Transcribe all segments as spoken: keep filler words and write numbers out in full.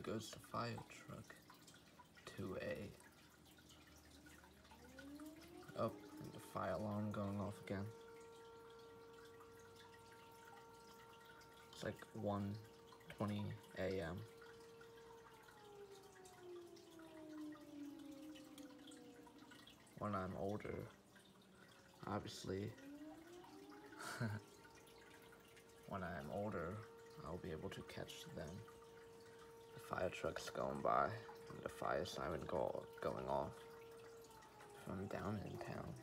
goes the fire truck to a... Oh, the fire alarm going off again. It's like one twenty a m When I'm older, obviously, when I'm older, I'll be able to catch them. The fire truck's going by, and the fire siren go going off from down in town,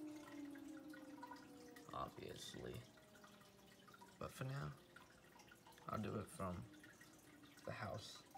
obviously. But for now, I'll do it from the house.